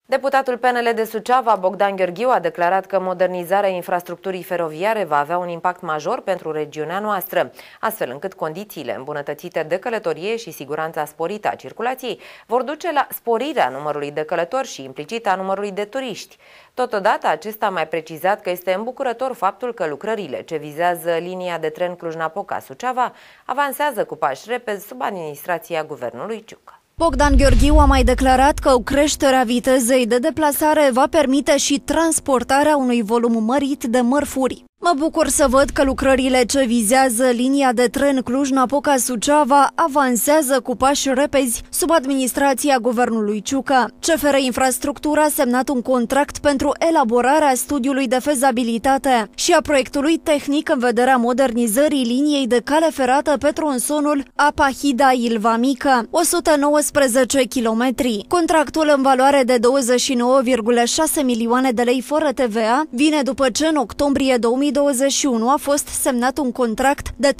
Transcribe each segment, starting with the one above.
Deputatul PNL de Suceava, Bogdan Gheorghiu, a declarat că modernizarea infrastructurii feroviare va avea un impact major pentru regiunea noastră, astfel încât condițiile îmbunătățite de călătorie și siguranța sporită a circulației vor duce la sporirea numărului de călători și implicit a numărului de turiști. Totodată, acesta a mai precizat că este îmbucurător faptul că lucrările ce vizează linia de tren Cluj-Napoca-Suceava avansează cu pași repezi sub administrația guvernului Ciucă. Bogdan Gheorghiu a mai declarat că creșterea vitezei de deplasare va permite și transportarea unui volum mărit de mărfuri. Mă bucur să văd că lucrările ce vizează linia de tren Cluj-Napoca-Suceava avansează cu pași repezi sub administrația guvernului Ciucă. CFR Infrastructura a semnat un contract pentru elaborarea studiului de fezabilitate și a proiectului tehnic în vederea modernizării liniei de cale ferată pe tronsonul Apa-Hida-Ilva Mică, 119 km. Contractul în valoare de 29,6 milioane de lei fără TVA vine după ce în octombrie 2021 a fost semnat un contract de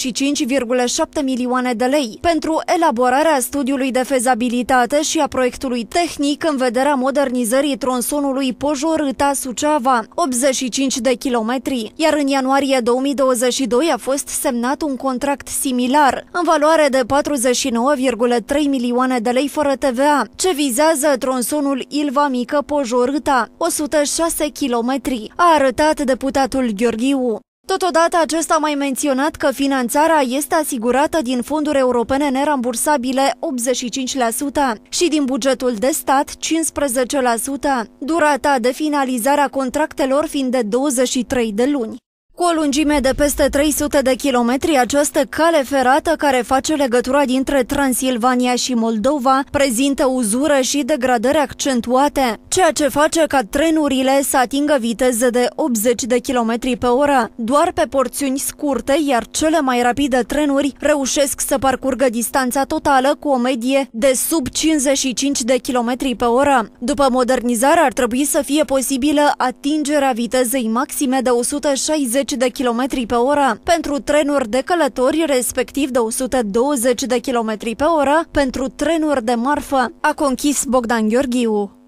35,7 milioane de lei pentru elaborarea studiului de fezabilitate și a proiectului tehnic în vederea modernizării tronsonului Pojorâta-Suceava, 85 de kilometri, iar în ianuarie 2022 a fost semnat un contract similar, în valoare de 49,3 milioane de lei fără TVA, ce vizează tronsonul Ilva Mică-Pojorâta, 106 kilometri, a arătat deputatul Gheorghiu. Totodată, acesta a mai menționat că finanțarea este asigurată din fonduri europene nerambursabile 85% și din bugetul de stat 15%, durata de finalizare a contractelor fiind de 23 de luni. Cu o lungime de peste 300 de kilometri, această cale ferată care face legătura dintre Transilvania și Moldova prezintă uzură și degradări accentuate, ceea ce face ca trenurile să atingă viteze de 80 de km pe oră, doar pe porțiuni scurte, iar cele mai rapide trenuri reușesc să parcurgă distanța totală cu o medie de sub 55 de km pe oră. După modernizare ar trebui să fie posibilă atingerea vitezei maxime de 160 de km pe oră pentru trenuri de călători, respectiv de 120 de km pe oră pentru trenuri de marfă, a conchis Bogdan Gheorghiu.